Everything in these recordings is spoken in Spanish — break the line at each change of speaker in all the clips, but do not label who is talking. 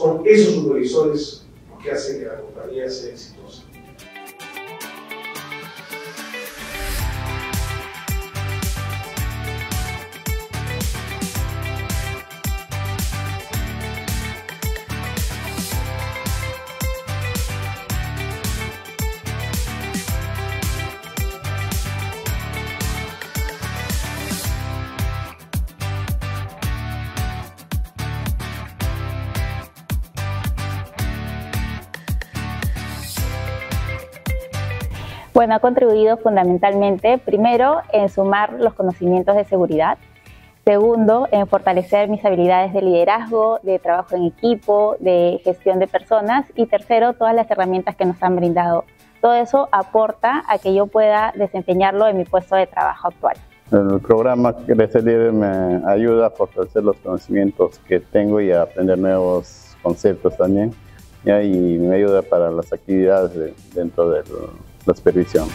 son esos supervisores los que hacen que la compañía sea exitosa.
Bueno, ha contribuido fundamentalmente, primero, en sumar los conocimientos de seguridad, segundo, en fortalecer mis habilidades de liderazgo, de trabajo en equipo, de gestión de personas y tercero, todas las herramientas que nos han brindado. Todo eso aporta a que yo pueda desempeñarlo en mi puesto de trabajo actual.
El programa Crecer Líder me ayuda a fortalecer los conocimientos que tengo y a aprender nuevos conceptos también, ¿ya? Y me ayuda para las actividades dentro de la supervisión.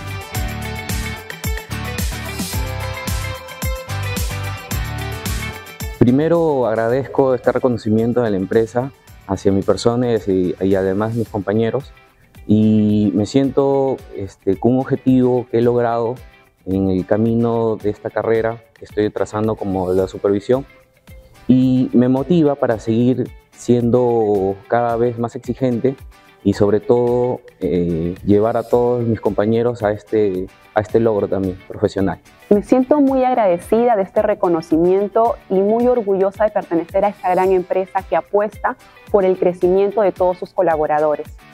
Primero agradezco este reconocimiento de la empresa hacia mi persona y además mis compañeros, y me siento con un objetivo que he logrado en el camino de esta carrera que estoy trazando como la supervisión, y me motiva para seguir siendo cada vez más exigente y sobre todo llevar a todos mis compañeros a este logro también profesional.
Me siento muy agradecida de este reconocimiento y muy orgullosa de pertenecer a esta gran empresa que apuesta por el crecimiento de todos sus colaboradores.